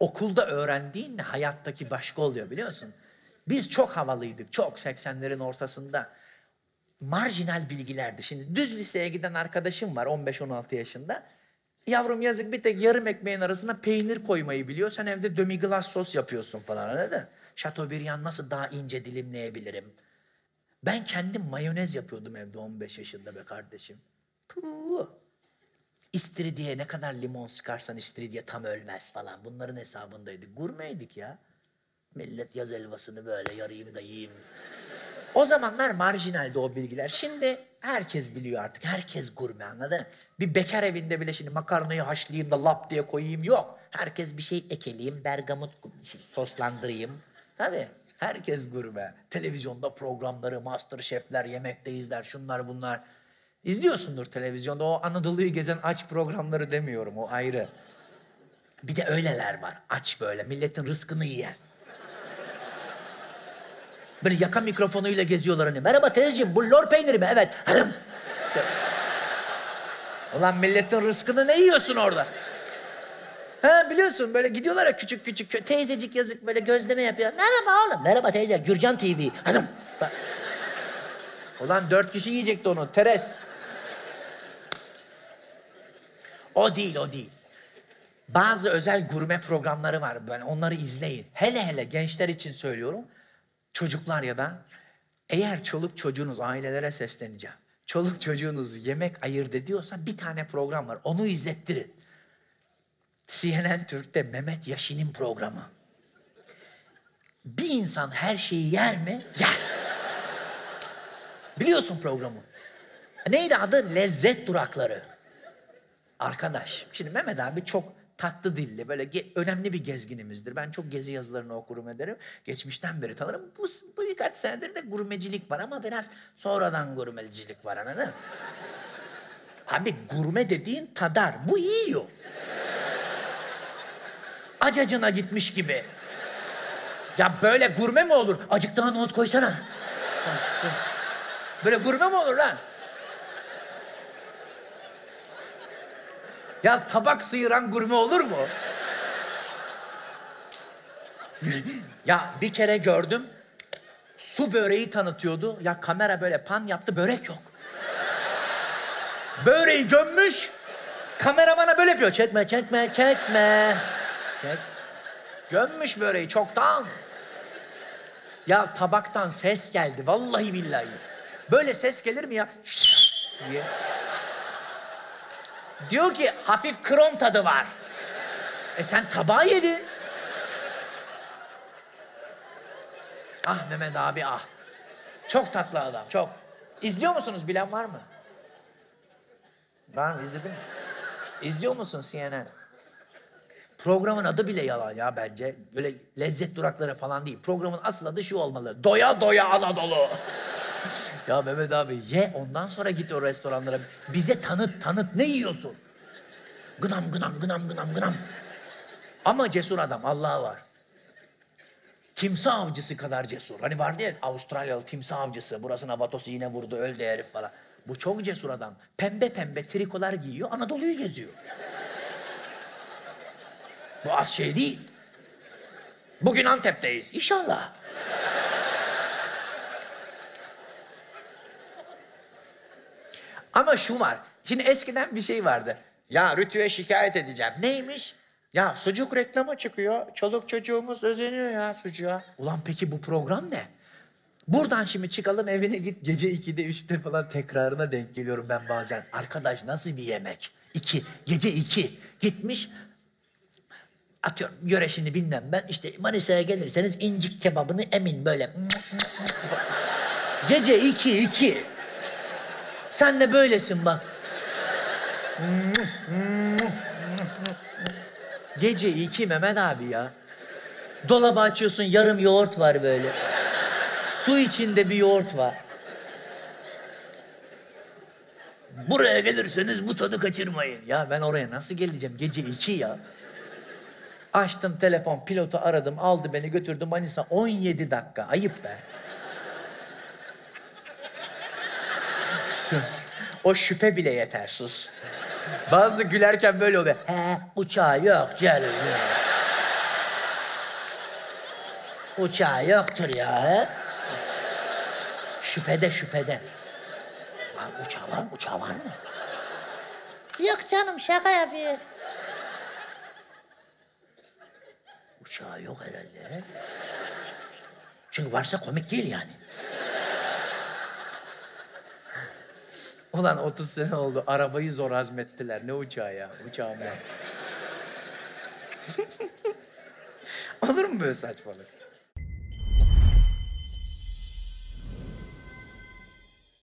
okulda öğrendiğinle hayattaki başka oluyor biliyor musun? Biz çok havalıydık, çok 80'lerin ortasında. Marjinal bilgilerdi. Şimdi düz liseye giden arkadaşım var 15-16 yaşında. Yavrum yazık bir tek yarım ekmeğin arasına peynir koymayı biliyor. Sen evde demi-glace sos yapıyorsun falan anladın? Chateaubriand nasıl daha ince dilimleyebilirim? Ben kendim mayonez yapıyordum evde 15 yaşında be kardeşim. Puh. İstiridye ne kadar limon sıkarsan istiridye tam ölmez falan. Bunların hesabındaydık. Gurmeydik ya. Millet yaz helvasını böyle yarayım da yiyeyim. O zamanlar marjinaldi o bilgiler. Şimdi herkes biliyor artık. Herkes gurme anladın? Bir bekar evinde bile şimdi makarnayı haşlayayım da lap diye koyayım yok. Herkes bir şey ekeleyeyim, bergamot soslandırayım. Tabii herkes gurme. Televizyonda programları, MasterChef'ler, yemekte izler, şunlar bunlar. İzliyorsundur televizyonda o Anadolu'yu gezen aç programları demiyorum o ayrı. Bir de öyleler var aç böyle milletin rızkını yiyen. Böyle yaka mikrofonuyla geziyorlar hani. Merhaba teyzeciğim bu lor peyniri mi? Evet. Ulan milletin rızkını ne yiyorsun orada? Ha biliyorsun böyle gidiyorlar ya küçük küçük. Teyzecik yazık böyle gözleme yapıyor. Merhaba oğlum. Merhaba teyze. Gürcan TV. Hanım. Ulan 4 kişi yiyecekti onu. Teres. O değil o değil. Bazı özel gurme programları var. Ben onları izleyin. Hele hele gençler için söylüyorum. Çocuklar ya da eğer çoluk çocuğunuz ailelere sesleneceğim. Çoluk çocuğunuz yemek ayırt ediyorsa bir tane program var. Onu izlettirin. CNN Türk'te Mehmet Yaşin'in programı. Bir insan her şeyi yer mi? Yer. Biliyorsun programı. Neydi adı? Lezzet Durakları. Arkadaş, şimdi Mehmet abi çok tatlı dilli, böyle önemli bir gezginimizdir. Ben çok gezi yazılarını okurum ederim. Geçmişten beri tanırım. Bu birkaç senedir de gurmecilik var ama biraz sonradan gurmecilik var anladın? Abi gurme dediğin tadar. Bu yiyor. Acacına gitmiş gibi. Ya böyle gurme mi olur? Acık daha nohut koysana. Böyle gurme mi olur lan? Ya tabak sıyıran gurme olur mu? Ya bir kere gördüm. Su böreği tanıtıyordu. Ya kamera böyle pan yaptı, börek yok. Böreği gömmüş. Kamera bana böyle yapıyor. Çekme, çekme, çekme. Çek. Gömmüş böreği çoktan. Ya tabaktan ses geldi. Vallahi billahi. Böyle ses gelir mi ya? diye. Diyor ki hafif krom tadı var. Sen tabağı yedin. Ah Mehmet abi ah. Çok tatlı adam çok. İzliyor musunuz bilen var mı? Var mı izledin mi? İzliyor musun CNN? Programın adı bile yalan ya bence. Böyle lezzet durakları falan değil. Programın asıl adı şu olmalı. Doya doya Anadolu. Ya Mehmet abi ye ondan sonra git o restoranlara. Bize tanıt ne yiyorsun? Gınam gınam gınam gınam gınam. Ama cesur adam Allah'a var. Timsah avcısı kadar cesur. Hani vardı ya Avustralyalı timsah avcısı. Burasına vatosu yine vurdu öldü herif falan. Bu çok cesur adam. Pembe pembe trikolar giyiyor Anadolu'yu geziyor. Bu az şey değil. Bugün Antep'teyiz İnşallah. Ama şu var. Şimdi eskiden bir şey vardı. Ya Rütü'ye şikayet edeceğim. Neymiş? Ya sucuk reklamı çıkıyor. Çoluk çocuğumuz özeniyor ya sucuğa. Ulan peki bu program ne? Buradan şimdi çıkalım evine git. Gece 2'de 3'te falan tekrarına denk geliyorum ben bazen. Arkadaş nasıl bir yemek? Gece 2 gitmiş. Atıyorum yöresini bilmem ben. İşte Manisa'ya gelirseniz incik kebabını emin böyle. Gece 2. Sen de böylesin bak. Gece 2 Mehmet abi ya. Dolabı açıyorsun yarım yoğurt var böyle. Su içinde bir yoğurt var. Buraya gelirseniz bu tadı kaçırmayın. Ya ben oraya nasıl geleceğim? Gece 2 ya. Açtım telefon, pilotu aradım, aldı beni götürdü Manisa 17 dakika. Ayıp be. Sus. O şüphe bile yeter, sus. Bazı gülerken böyle oluyor. He, uçağı yok canım. Uçağı yoktur ya. He? Şüphede. Uçağı var mı? Yok canım, şaka yapıyor. Uçağı yok herhalde. Çünkü varsa komik değil yani. Ulan 30 sene oldu. Arabayı zor hazmettiler. Ne uçağı ya? Uçağım var. Olur mu böyle saçmalık?